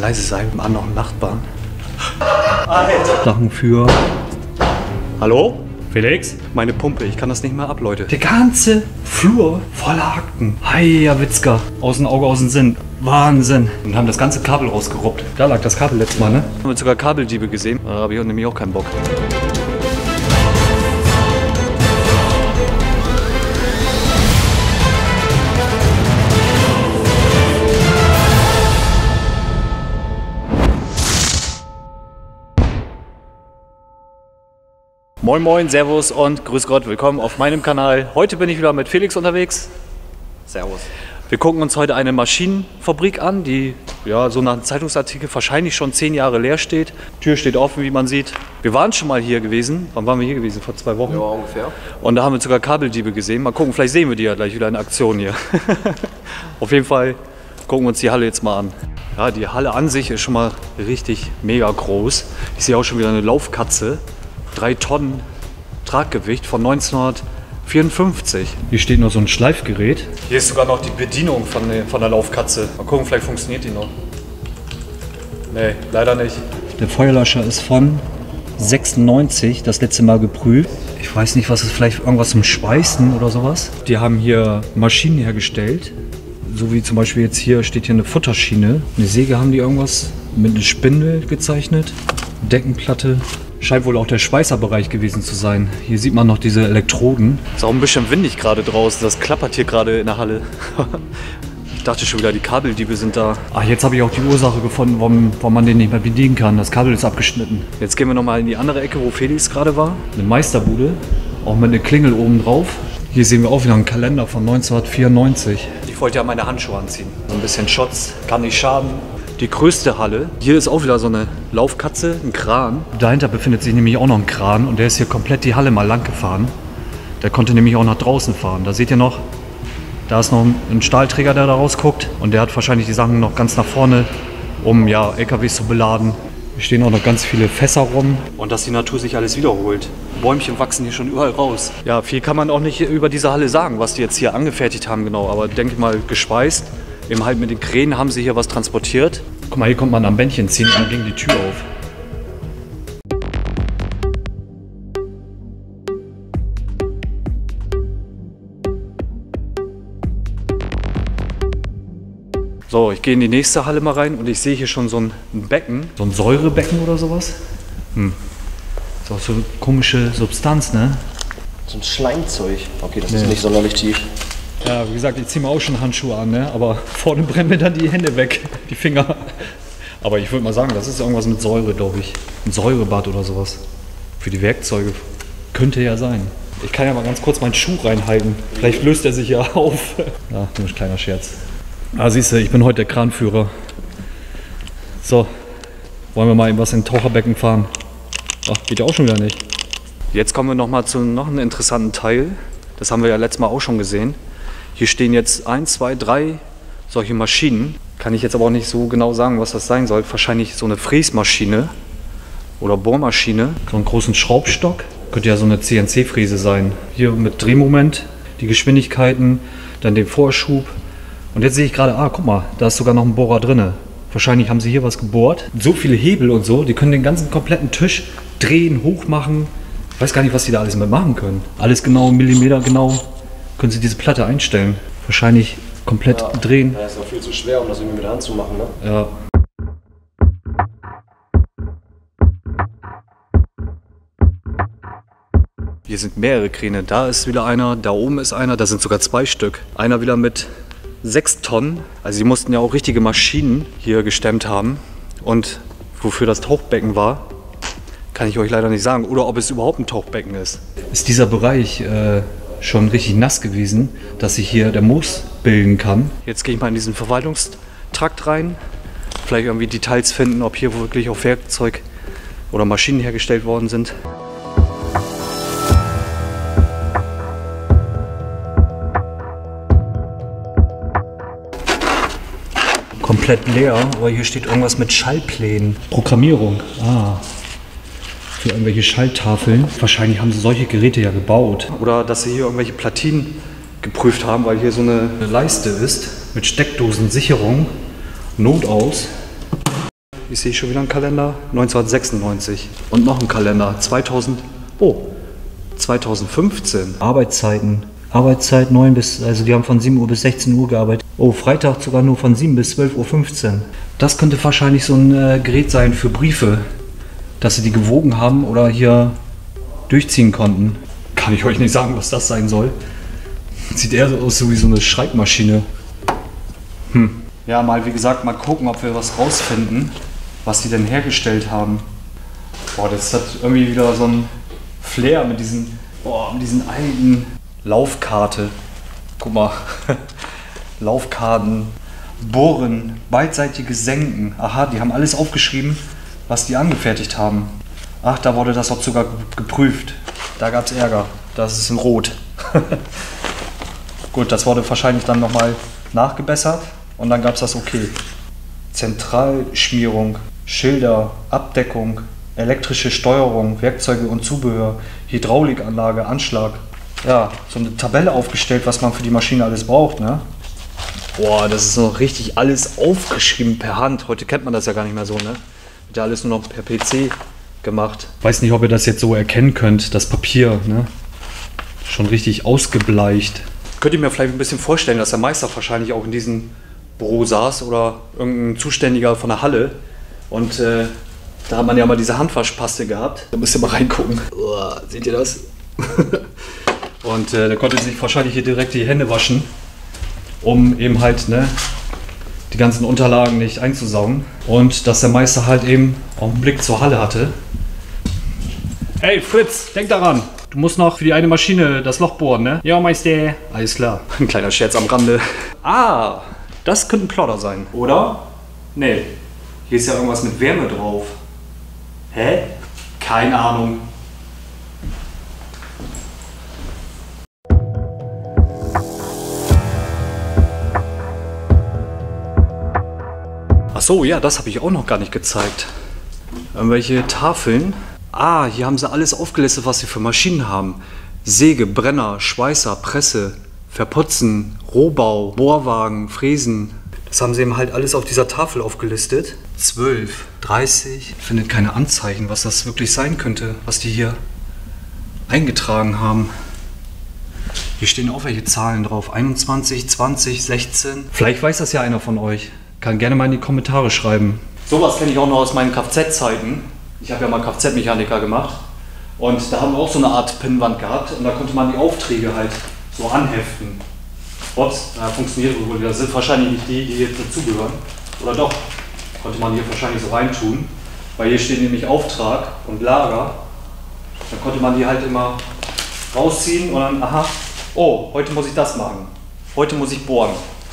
leise sein, wir haben noch einen Nachbarn. Sachen für... Hallo? Felix? Meine Pumpe, ich kann das nicht mehr ab, Leute. Der ganze Flur voller Akten. Heia Witzka. Aus dem Auge, aus dem Sinn. Wahnsinn. Und haben das ganze Kabel rausgeruppt. Da lag das Kabel letztes Mal, ne? Haben wir sogar Kabeldiebe gesehen. Da habe ich nämlich auch keinen Bock. Moin Moin, Servus und Grüß Gott, willkommen auf meinem Kanal. Heute bin ich wieder mit Felix unterwegs. Servus. Wir gucken uns heute eine Maschinenfabrik an, die ja so nach einem Zeitungsartikel wahrscheinlich schon 10 Jahre leer steht. Tür steht offen, wie man sieht. Wir waren schon mal hier gewesen. Wann waren wir hier gewesen? Vor 2 Wochen? Ja, ungefähr. Und da haben wir sogar Kabeldiebe gesehen. Mal gucken, vielleicht sehen wir die ja gleich wieder in Aktion hier. Auf jeden Fall gucken wir uns die Halle jetzt mal an. Ja, die Halle an sich ist schon mal richtig mega groß. Ich sehe auch schon wieder eine Laufkatze. 3 Tonnen Traggewicht von 1954. Hier steht noch so ein Schleifgerät. Hier ist sogar noch die Bedienung von der Laufkatze. Mal gucken, vielleicht funktioniert die noch. Nee, leider nicht. Der Feuerlöscher ist von 96, das letzte Mal geprüft. Ich weiß nicht, was ist, vielleicht irgendwas zum Schweißen oder sowas. Die haben hier Maschinen hergestellt. So wie zum Beispiel jetzt hier steht hier eine Futterschiene. Eine Säge haben die irgendwas mit einer Spindel gezeichnet. Deckenplatte. Scheint wohl auch der Schweißerbereich gewesen zu sein. Hier sieht man noch diese Elektroden. Ist auch ein bisschen windig gerade draußen. Das klappert hier gerade in der Halle. Ich dachte schon wieder, die Kabeldiebe sind da. Ach, jetzt habe ich auch die Ursache gefunden, warum man den nicht mehr bedienen kann. Das Kabel ist abgeschnitten. Jetzt gehen wir nochmal in die andere Ecke, wo Felix gerade war. Eine Meisterbude. Auch mit einer Klingel oben drauf. Hier sehen wir auch wieder einen Kalender von 1994. Ich wollte ja meine Handschuhe anziehen. So ein bisschen Schutz, kann nicht schaden. Die größte Halle. Hier ist auch wieder so eine Laufkatze, ein Kran. Dahinter befindet sich nämlich auch noch ein Kran und der ist hier komplett die Halle mal lang gefahren. Der konnte nämlich auch nach draußen fahren. Da seht ihr noch, da ist noch ein Stahlträger, der da rausguckt und der hat wahrscheinlich die Sachen noch ganz nach vorne, um ja, LKWs zu beladen. Hier stehen auch noch ganz viele Fässer rum und dass die Natur sich alles wiederholt. Bäumchen wachsen hier schon überall raus. Ja, viel kann man auch nicht über diese Halle sagen, was die jetzt hier angefertigt haben genau, aber denke ich mal geschweißt. Eben halt mit den Kränen haben sie hier was transportiert. Guck mal, hier kommt man am Bändchen ziehen und dann ging die Tür auf. So, ich gehe in die nächste Halle mal rein und ich sehe hier schon so ein Becken. So ein Säurebecken oder sowas. Ist auch so eine komische Substanz, ne? So ein Schleimzeug. Okay, das ist nicht sonderlich tief. Ja, wie gesagt, ich ziehe mir auch schon Handschuhe an, ne? Aber vorne brennen mir dann die Hände weg, die Finger. Aber ich würde mal sagen, das ist irgendwas mit Säure, glaube ich. Ein Säurebad oder sowas. Für die Werkzeuge. Könnte ja sein. Ich kann ja mal ganz kurz meinen Schuh reinhalten. Vielleicht löst er sich ja auf. Ja, nur ein kleiner Scherz. Ah, siehst du, ich bin heute der Kranführer. So, wollen wir mal was in ein Taucherbecken fahren? Ach, geht ja auch schon wieder nicht. Jetzt kommen wir noch mal zu noch einem interessanten Teil. Das haben wir ja letztes Mal auch schon gesehen. Hier stehen jetzt 1, 2, 3 solche Maschinen. Kann ich jetzt aber auch nicht so genau sagen, was das sein soll. Wahrscheinlich so eine Fräsmaschine oder Bohrmaschine. So einen großen Schraubstock. Könnte ja so eine CNC-Fräse sein. Hier mit Drehmoment, die Geschwindigkeiten, dann den Vorschub. Und jetzt sehe ich gerade, guck mal, da ist sogar noch ein Bohrer drin. Wahrscheinlich haben sie hier was gebohrt. So viele Hebel und so, die können den ganzen kompletten Tisch drehen, hochmachen. Ich weiß gar nicht, was die da alles mitmachen können. Alles genau, Millimeter genau. Können Sie diese Platte einstellen. Wahrscheinlich komplett drehen. Ja, ist auch viel zu schwer, um das irgendwie mit der Hand zu machen, ne? Ja. Hier sind mehrere Kräne. Da ist wieder einer, da oben ist einer, da sind sogar 2 Stück. Einer wieder mit 6 Tonnen. Also die mussten ja auch richtige Maschinen hier gestemmt haben. Und wofür das Tauchbecken war, kann ich euch leider nicht sagen. Oder ob es überhaupt ein Tauchbecken ist. Ist dieser Bereich schon richtig nass gewesen, dass sich hier der Moos bilden kann. Jetzt gehe ich mal in diesen Verwaltungstrakt rein. Vielleicht irgendwie Details finden, ob hier wirklich auch Werkzeug oder Maschinen hergestellt worden sind. Komplett leer, aber hier steht irgendwas mit Schallplänen. Programmierung. Für irgendwelche Schalltafeln. Wahrscheinlich haben sie solche Geräte ja gebaut. Oder dass sie hier irgendwelche Platinen geprüft haben, weil hier so eine Leiste ist mit Steckdosensicherung, Notaus. ich sehe schon wieder einen Kalender, 1996. Und noch ein Kalender, 2015. Arbeitszeit 9 bis, also die haben von 7 Uhr bis 16 Uhr gearbeitet. Oh, Freitag sogar nur von 7 bis 12:15 Uhr. Das könnte wahrscheinlich so ein Gerät sein für Briefe, dass sie die gewogen haben oder hier durchziehen konnten. Kann ich euch nicht sagen, was das sein soll. Sieht eher so aus wie so eine Schreibmaschine. Ja, wie gesagt, mal gucken, ob wir was rausfinden, was die denn hergestellt haben. Boah, das hat irgendwie wieder so ein Flair mit diesen alten Laufkarte. Guck mal. Laufkarten, Bohren, beidseitiges Senken. Aha, die haben alles aufgeschrieben, was die angefertigt haben. Ach, da wurde das auch sogar geprüft. Da gab es Ärger. Das ist in Rot. Gut, das wurde wahrscheinlich dann nochmal nachgebessert und dann gab es das okay. Zentralschmierung, Schilder, Abdeckung, elektrische Steuerung, Werkzeuge und Zubehör, Hydraulikanlage, Anschlag. Ja, so eine Tabelle aufgestellt, was man für die Maschine alles braucht, ne? Boah, das ist noch richtig alles aufgeschrieben per Hand. Heute kennt man das ja gar nicht mehr so, ne? Wird ja alles nur noch per PC gemacht. Weiß nicht, ob ihr das jetzt so erkennen könnt, das Papier, ne? Schon richtig ausgebleicht. Könnt ihr mir vielleicht ein bisschen vorstellen, dass der Meister wahrscheinlich auch in diesem Büro saß oder irgendein Zuständiger von der Halle. Und da hat man ja mal diese Handwaschpaste gehabt. Da müsst ihr mal reingucken. Seht ihr das? Und der konnte sich wahrscheinlich hier direkt die Hände waschen, um eben halt die ganzen Unterlagen nicht einzusaugen. Und dass der Meister halt eben auch einen Blick zur Halle hatte. Hey Fritz, denk daran! Du musst noch für die eine Maschine das Loch bohren, ne? Ja, Meister. Alles klar. Ein kleiner Scherz am Rande. Ah, das könnte ein Plotter sein, oder? Nee. Hier ist ja irgendwas mit Wärme drauf. Hä? Keine Ahnung. Ach so, ja, das habe ich auch noch gar nicht gezeigt. Irgendwelche Tafeln. Ah, hier haben sie alles aufgelistet, was sie für Maschinen haben. Säge, Brenner, Schweißer, Presse, Verputzen, Rohbau, Bohrwagen, Fräsen. Das haben sie eben halt alles auf dieser Tafel aufgelistet. 12, 30. Ich finde keine Anzeichen, was das wirklich sein könnte, was die hier eingetragen haben. Hier stehen auch welche Zahlen drauf. 21, 20, 16. Vielleicht weiß das ja einer von euch. Kann gerne mal in die Kommentare schreiben. Sowas kenne ich auch noch aus meinen Kfz-Zeiten. Ich habe ja mal Kfz-Mechaniker gemacht und da haben wir auch so eine Art Pinnwand gehabt und da konnte man die Aufträge halt so anheften. Ups, funktioniert wohl. Das sind wahrscheinlich nicht die jetzt dazugehören. Oder doch, konnte man hier wahrscheinlich so reintun, weil hier steht nämlich Auftrag und Lager. Dann konnte man die halt immer rausziehen und dann, aha, oh, heute muss ich das machen. Heute muss ich bohren.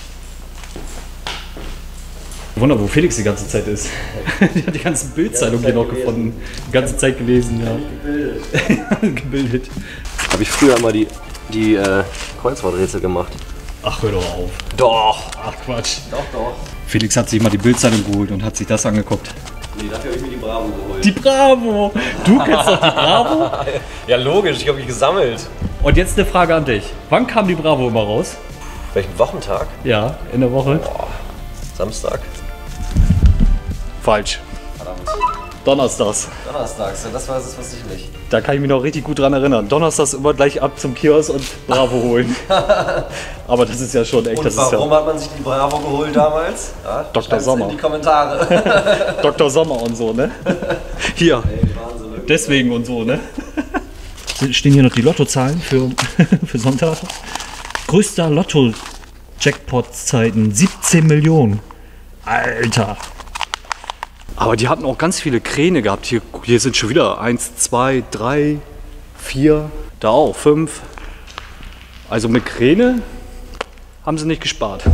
Wunder, wo Felix die ganze Zeit ist. Die hat die ganzen Bildzeitungen hier noch gefunden. Die ganze Zeit gelesen, ja. Gebildet. Habe ich früher mal die Kreuzworträtsel gemacht. Ach, hör doch auf. Doch. Ach, Quatsch. Doch. Felix hat sich mal die Bildzeitung geholt und hat sich das angeguckt. Nee, dafür habe ich mir die Bravo geholt. Die Bravo! Du kennst doch die Bravo? Ja, logisch. Ich habe die gesammelt. Und jetzt eine Frage an dich. Wann kam die Bravo immer raus? Welchen Wochentag? Ja, in der Woche. Boah, Samstag. Falsch. Verdammt. Donnerstags. Donnerstags, das war es wusste ich nicht. Da kann ich mich noch richtig gut dran erinnern. Donnerstags immer gleich ab zum Kiosk und Bravo holen. Aber das ist ja schon echt. Und das warum ist ja hat man sich die Bravo geholt damals? Ja, Dr. Sommer. in die Kommentare. Dr. Sommer und so, ne? Hier. Ey, Wahnsinn, wirklich. Deswegen und so, ne? Stehen hier noch die Lottozahlen für Sonntag. Größter Lotto-Jackpot-Zeiten. 17 Millionen. Alter. Aber die hatten auch ganz viele Kräne gehabt. Hier sind schon wieder 1, 2, 3, 4, da auch 5. Also mit Kräne haben sie nicht gespart.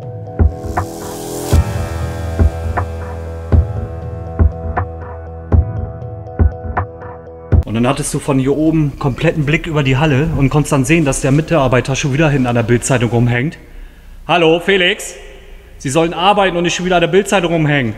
Und dann hattest du von hier oben kompletten Blick über die Halle und konntest dann sehen, dass der Mitarbeiter schon wieder hinten an der Bildzeitung rumhängt. Hallo Felix, Sie sollen arbeiten und nicht schon wieder an der Bildzeitung rumhängen.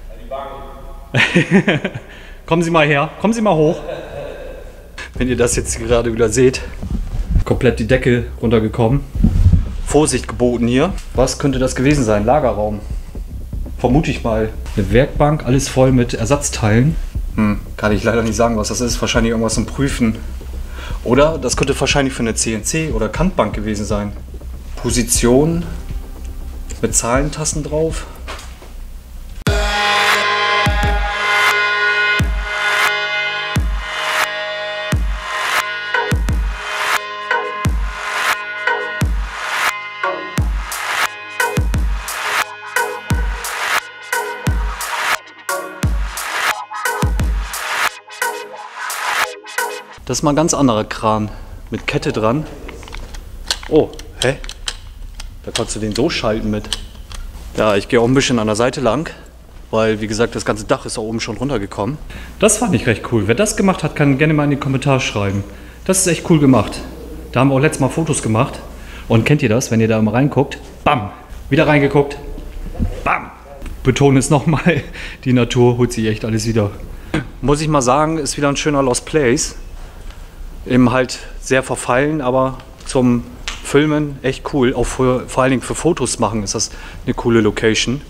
Kommen Sie mal her, kommen Sie mal hoch. Wenn ihr das jetzt gerade wieder seht, komplett die Decke runtergekommen. Vorsicht geboten hier. Was könnte das gewesen sein? Lagerraum. vermute ich mal, eine Werkbank, alles voll mit Ersatzteilen. Kann ich leider nicht sagen, was das ist. Wahrscheinlich irgendwas zum Prüfen. Oder das könnte wahrscheinlich für eine CNC- oder Kantbank gewesen sein. Position mit Zahlentasten drauf. Das ist mal ein ganz anderer Kran mit Kette dran. Oh, hä? Da kannst du den so schalten mit. Ja, ich gehe auch ein bisschen an der Seite lang, weil wie gesagt, das ganze Dach ist da oben schon runtergekommen. Das fand ich recht cool. Wer das gemacht hat, kann gerne mal in die Kommentare schreiben. Das ist echt cool gemacht. Da haben wir auch letztes Mal Fotos gemacht. Und kennt ihr das, wenn ihr da mal reinguckt? Bam! Wieder reingeguckt. Bam! Betone es nochmal, die Natur holt sich echt alles wieder. Muss ich mal sagen, ist wieder ein schöner Lost Place. Eben halt sehr verfallen, aber zum Filmen echt cool. Auch vor allen Dingen für Fotos machen ist das eine coole Location.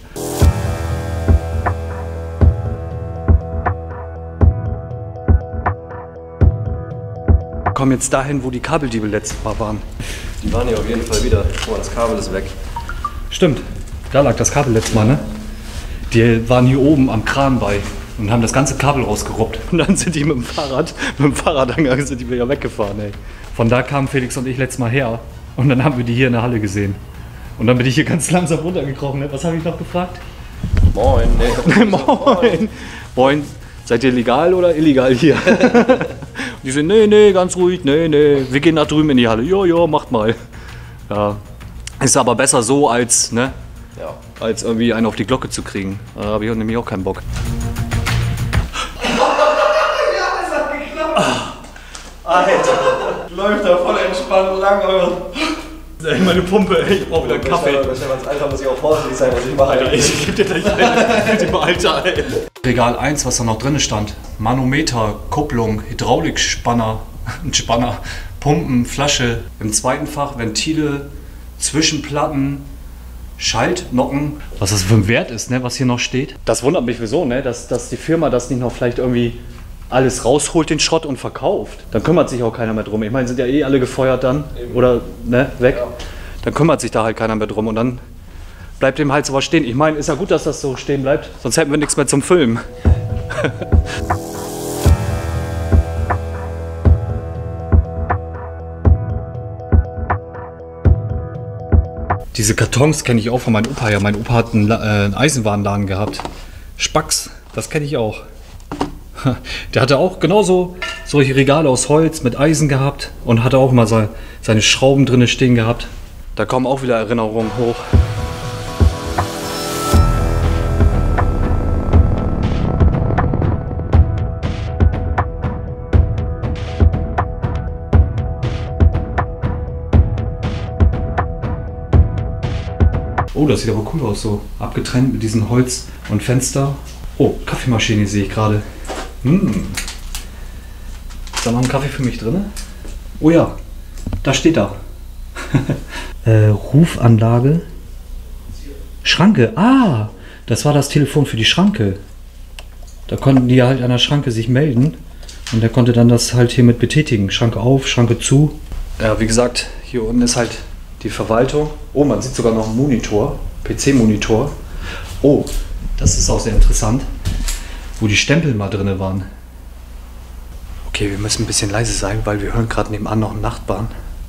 Kommen jetzt dahin, wo die Kabeldiebe letztes Mal waren. Die waren hier auf jeden Fall wieder. Oh, das Kabel ist weg. Stimmt, da lag das Kabel letztes Mal, ne? Die waren hier oben am Kran bei und haben das ganze Kabel rausgeruppt. Und dann sind die mit dem Fahrradanhang sind die wieder weggefahren, ey. Von da kamen Felix und ich letztes Mal her und dann haben wir die hier in der Halle gesehen. Und dann bin ich hier ganz langsam runtergekrochen, ne? Was habe ich noch gefragt? Moin, nee. Moin. Moin, seid ihr legal oder illegal hier? Und die sind, nee, ganz ruhig, nee, wir gehen nach drüben in die Halle. Ja, macht mal. Ja. Ist aber besser so, als, ne? Ja. Als irgendwie einen auf die Glocke zu kriegen. Da habe ich nämlich auch keinen Bock. Alter, läuft da voll entspannt lang, aber... Ey, meine Pumpe, ey, ich brauche wieder einen Kaffee. Als Alter muss ich auch vorsichtig sein, was ich mache. Alter, ich geb dir gleich mit dem Alter, ey. Regal 1, was da noch drin stand. Manometer, Kupplung, Hydraulikspanner, ein Spanner, Pumpen, Flasche. Im zweiten Fach Ventile, Zwischenplatten, Schaltnocken. Was das für ein Wert ist, ne, was hier noch steht. Das wundert mich wieso, ne, dass die Firma das nicht noch vielleicht irgendwie alles rausholt, den Schrott, und verkauft. Dann kümmert sich auch keiner mehr drum. Ich meine, sind ja eh alle gefeuert dann oder ne, weg. Ja. Dann kümmert sich da halt keiner mehr drum und dann bleibt dem halt sowas stehen. Ich meine, ist ja gut, dass das so stehen bleibt, sonst hätten wir nichts mehr zum Filmen. Diese Kartons kenne ich auch von meinem Opa. Ja, mein Opa hat einen Eisenwarenladen gehabt. Spacks, das kenne ich auch. Der hatte auch genauso solche Regale aus Holz mit Eisen gehabt und hatte auch immer seine Schrauben drin stehen gehabt. Da kommen auch wieder Erinnerungen hoch. Oh, das sieht aber cool aus, so abgetrennt mit diesem Holz und Fenster. Oh, Kaffeemaschine sehe ich gerade. Ist da noch ein Kaffee für mich drin? Oh ja, da steht da. Rufanlage. Schranke. Ah, das war das Telefon für die Schranke. Da konnten die halt an der Schranke sich melden und der konnte dann das halt hiermit betätigen. Schranke auf, Schranke zu. Ja, wie gesagt, hier unten ist halt die Verwaltung. Oh, man sieht sogar noch einen Monitor, PC-Monitor. Oh, das ist auch sehr interessant, wo die Stempel mal drin waren. Okay, wir müssen ein bisschen leise sein, weil wir hören gerade nebenan noch einen Nachbarn.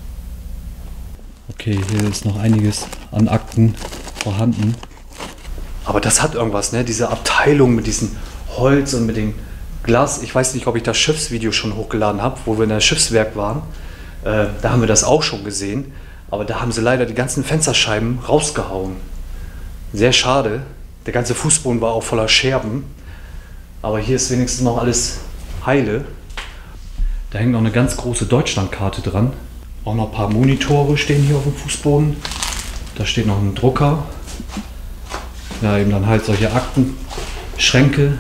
Okay, hier ist noch einiges an Akten vorhanden. Aber das hat irgendwas, ne? Diese Abteilung mit diesem Holz und mit dem Glas. Ich weiß nicht, ob ich das Schiffsvideo schon hochgeladen habe, wo wir in der Schiffswerk waren. Da haben wir das auch schon gesehen. Aber da haben sie leider die ganzen Fensterscheiben rausgehauen. Sehr schade. Der ganze Fußboden war auch voller Scherben. Aber hier ist wenigstens noch alles heile. Da hängt noch eine ganz große Deutschlandkarte dran. Auch noch ein paar Monitore stehen hier auf dem Fußboden. Da steht noch ein Drucker. Ja, eben dann halt solche Akten, Schränke.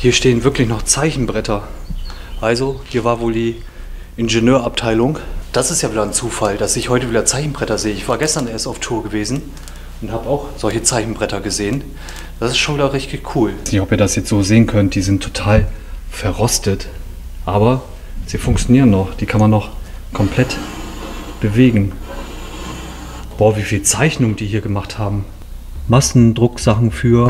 Hier stehen wirklich noch Zeichenbretter. Also, hier war wohl die Ingenieurabteilung. Das ist ja wieder ein Zufall, dass ich heute wieder Zeichenbretter sehe. Ich war gestern erst auf Tour gewesen und habe auch solche Zeichenbretter gesehen. Das ist schon wieder richtig cool. Ich weiß nicht, ob ihr das jetzt so sehen könnt. Die sind total verrostet. Aber sie funktionieren noch. Die kann man noch komplett bewegen. Boah, wie viel Zeichnung die hier gemacht haben. Massendrucksachen für...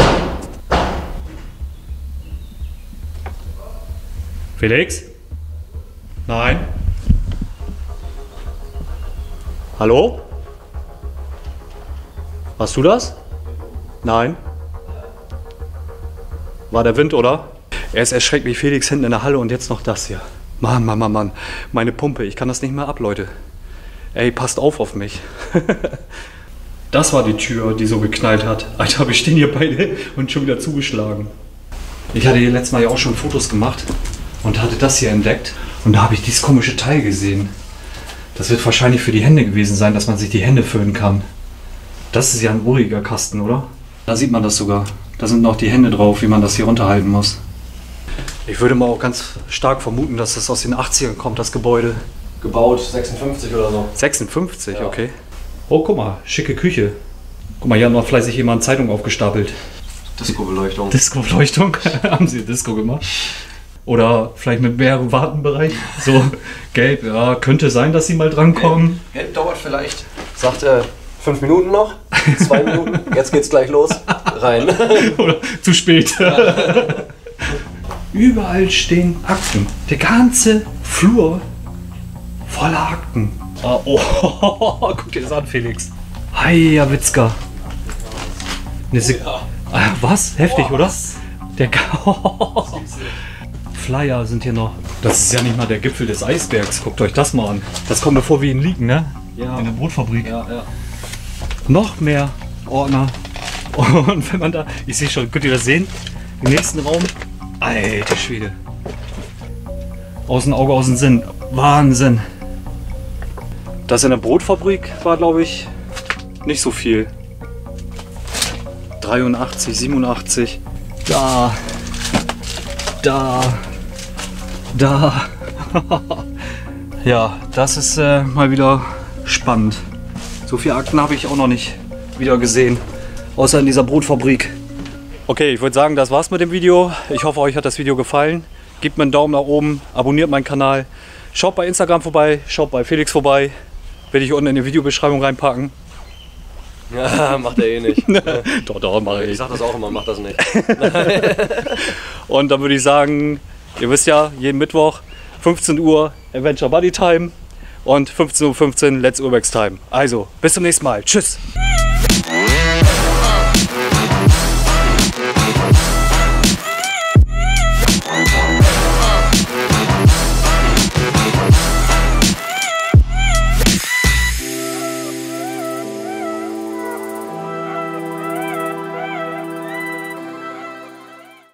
Felix? Nein? Hallo? Warst du das? Nein? War der Wind, oder? Er ist erschreckt wie Felix hinten in der Halle und jetzt noch das hier. Mann, Mann, Mann, Mann. Meine Pumpe, ich kann das nicht mehr ab, Leute. Ey, passt auf mich. Das war die Tür, die so geknallt hat. Alter, wir stehen hier beide und schon wieder zugeschlagen. Ich hatte hier letztes Mal ja auch schon Fotos gemacht und hatte das hier entdeckt. Und da habe ich dieses komische Teil gesehen. Das wird wahrscheinlich für die Hände gewesen sein, dass man sich die Hände föhnen kann. Das ist ja ein uriger Kasten, oder? Da sieht man das sogar. Da sind noch die Hände drauf, wie man das hier runterhalten muss. Ich würde mal auch ganz stark vermuten, dass das aus den 80ern kommt, das Gebäude. Gebaut 56 oder so. 56, Ja. okay. Oh, guck mal, schicke Küche. Guck mal, hier hat noch fleißig jemand Zeitung aufgestapelt. Disco-Beleuchtung. Disco-Beleuchtung? Haben sie Disco gemacht? Oder vielleicht mit mehreren Wartenbereich? So gelb, ja, könnte sein, dass sie mal drankommen. Gelb dauert vielleicht. Sagt er 5 Minuten noch, 2 Minuten, jetzt geht's gleich los. Rein. Oder zu spät. Überall stehen Akten. Der ganze Flur voller Akten. Oh, guck dir das an, Felix. Heia Witzka. Was? Heftig, oder? Der Flyer sind hier noch. Das ist ja nicht mal der Gipfel des Eisbergs. Guckt euch das mal an. Das kommt bevor wir ihn liegen, ne? Ja. In der Brotfabrik. Ja. Noch mehr Ordner. Und wenn man da, ich sehe schon, könnt ihr das sehen? Im nächsten Raum. Alter Schwede. Aus dem Auge, aus dem Sinn. Wahnsinn. Das in der Brotfabrik war, glaube ich, nicht so viel. 83, 87. Da. Ja, das ist mal wieder spannend. So viele Akten habe ich auch noch nicht wieder gesehen. Außer in dieser Brotfabrik. Okay, ich würde sagen, das war's mit dem Video. Ich hoffe, euch hat das Video gefallen. Gebt mir einen Daumen nach oben, abonniert meinen Kanal. Schaut bei Instagram vorbei, schaut bei Felix vorbei. Werde ich unten in die Videobeschreibung reinpacken. Ja, macht er eh nicht. Doch, mache Ich ich. sag das auch immer, mach das nicht. Und dann würde ich sagen, ihr wisst ja, jeden Mittwoch 15 Uhr Adventure Buddy Time und 15:15 Uhr Let's Urbex Time. Also, bis zum nächsten Mal. Tschüss!